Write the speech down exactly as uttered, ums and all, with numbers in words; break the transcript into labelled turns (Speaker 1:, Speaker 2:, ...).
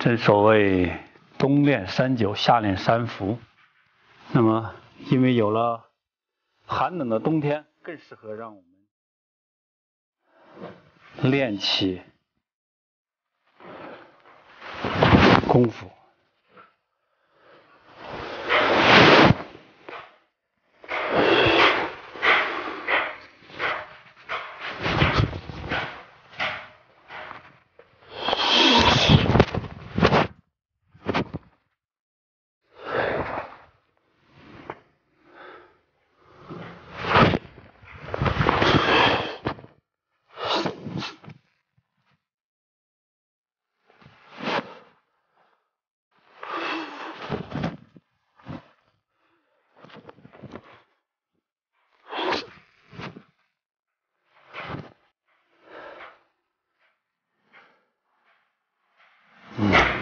Speaker 1: 正所谓冬练三九，夏练三伏。那么，因为有了寒冷的冬天，更适合让我们练起功夫。嗯。